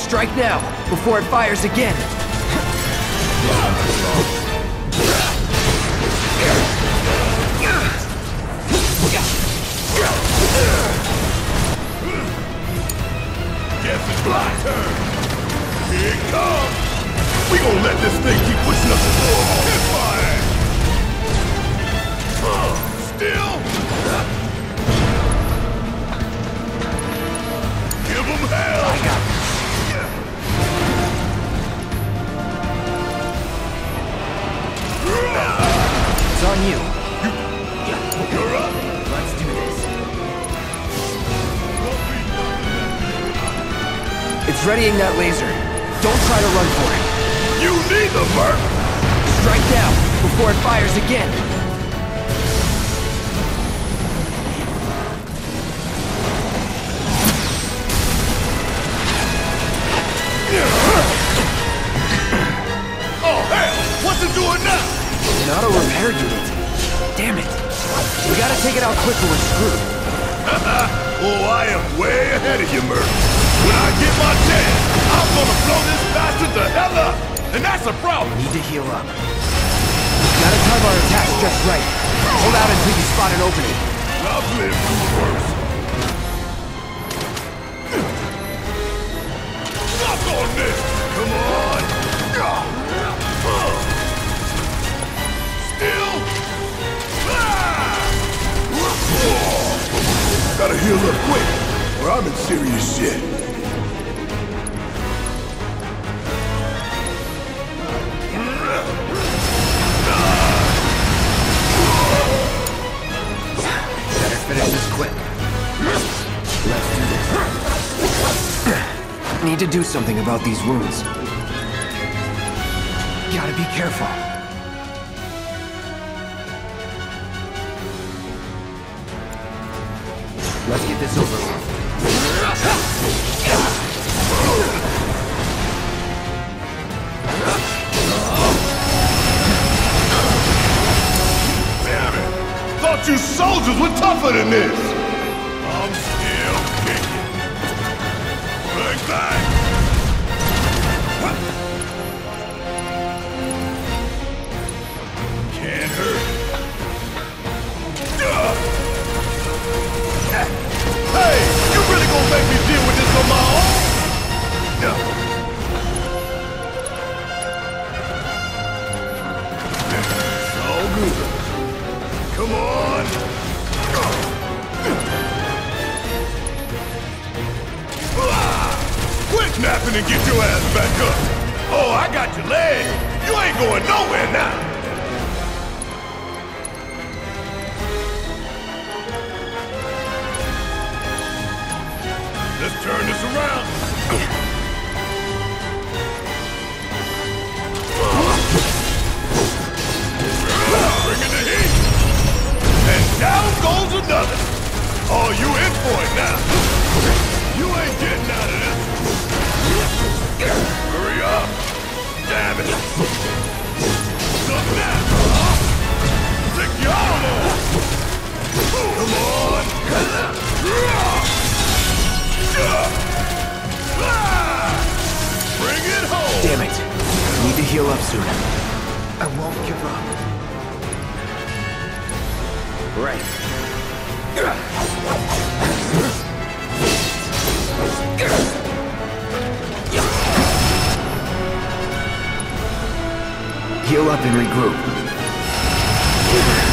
Strike now, before it fires again. Guess it's my turn. Here it comes. We gonna let this thing keep pushing us forward. Hit my ass. Still. Give him hell. I got it. It's on you. You're up. Let's do this. It's readying that laser. Don't try to run for it. You need the Merc. Strike now, before it fires again. Oh, hell! What's it doing now? An auto repair unit. Damn it. We gotta take it out quick or we're screwed. Oh, I am way ahead of you, Merc. When I get my chance, I'm gonna blow this bastard the hell up! And that's a problem! Need to heal up. Gotta time our attacks just right. Hold out until you spot an opening. I've lived through worse. Knock on this! Come on! Still! Gotta heal up quick, or I'm in serious shit. Better finish this quick. Let's do this. Need to do something about these wounds. Gotta be careful. Let's get this over with. Damn it! Thought you soldiers were tougher than this! I'm still kicking. Bang, bang! Can't hurt. Hey! You really gonna make me deal with this on my own? It's all good. Come on! Quit napping and get your ass back up! Oh, I got your leg! You ain't going nowhere now! Let's turn this around! Bringing the heat! And down goes another! Oh, you in for it now! You ain't getting out of this! Hurry up! Damn it! Up now! Take your arm off! Come on! Bring it home! Damn it. Need to heal up soon. I won't give up. Right. Heal up and regroup.